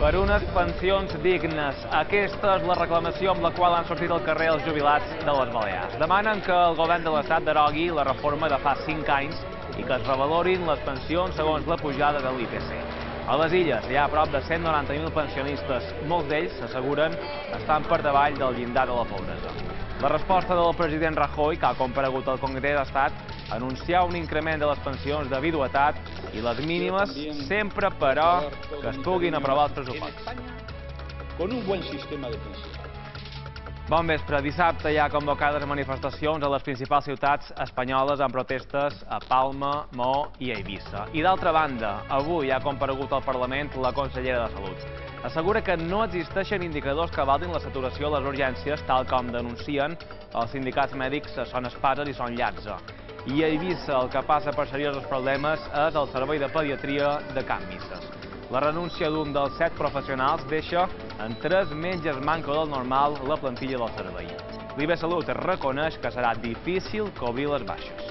Per unes pensions dignes. Aquesta és la reclamació amb la qual han sortit al carrer els jubilats de les Balears. Demanen que el govern de l'Estat derogui la reforma de fa 5 anys i que es revalorin les pensions segons la pujada de l'IPC. A les Illes hi ha prop de 190.000 pensionistes. Molts d'ells, s'asseguren, estan per davall del llindar de la pobresa. La resposta del president Rajoy, que ha comparegut al Congrés, ha estat anunciar un increment de les pensions de viduïtat i les mínimes, sempre, però, que es puguin aprovar els pressupostos. Con un buen sistema de pensiones. Bon vespre. Dissabte hi ha convocades manifestacions a les principals ciutats espanyoles amb protestes a Palma, Maó i a Eivissa. I d'altra banda, avui ha comparegut al Parlament la consellera de Salut. Assegura que no existeixen indicadors que validin la saturació a les urgències, tal com denuncien els sindicats mèdics Son Espases i Son Llatze. I a Eivissa el que passa per seriosos problemes és el servei de pediatria de Can Misses. La renúncia d'un dels 7 professionals deixa en 3 metges manca del normal la plantilla del servei. L'IB Salut reconeix que serà difícil cobrir les baixes.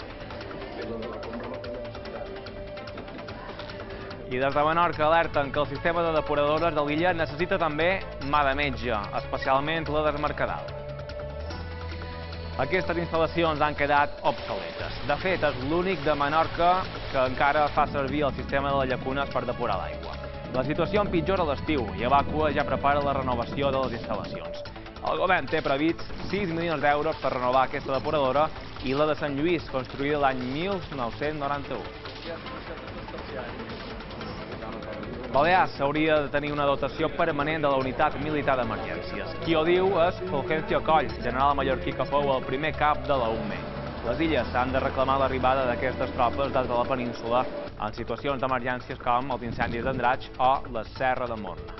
I des de Menorca alerten que el sistema de depuradores de l'illa necessita també mà de metge, especialment la desmarcadal. Aquestes instal·lacions han quedat obsoletes. De fet, és l'únic de Menorca que encara fa servir el sistema de les llacunes per depurar l'aigua. La situació empitjora a l'estiu i Evàcua ja prepara la renovació de les instal·lacions. El govern té previst 6 milions d'euros per renovar aquesta depuradora i la de Sant Lluís, construïda l'any 1991. Balears hauria de tenir una dotació permanent de la unitat militar d'emergències. Qui ho diu és Fulgencio Coll, general mallorquí que fou el primer cap de la UME. Les Illes han de reclamar l'arribada d'aquestes tropes des de la península en situacions d'emergències com els incendis d'Andratx o la Serra de Morna.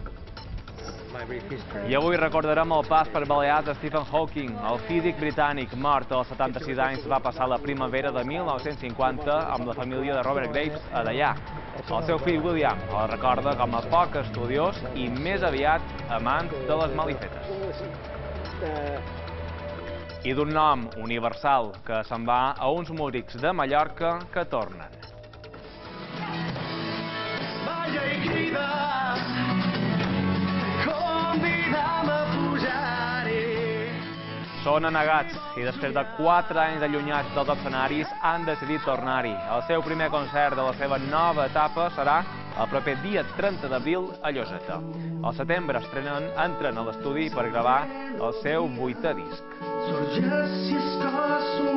I avui recordarem el pas per Balears de Stephen Hawking. El físic britànic mort als 76 anys va passar la primavera de 1950 amb la família de Robert Graves a Deià. El seu fill William el recorda com a poc estudiós i més aviat amant de les malifetes. I d'un nom universal que se'n va a uns músics de Mallorca que tornen. Són anegats i després de 4 anys allunyats dels escenaris han decidit tornar-hi. El seu primer concert de la seva nova etapa serà el proper dia 30 d'abril a Lloseta. Al setembre entren a l'estudi per gravar el seu 8è disc.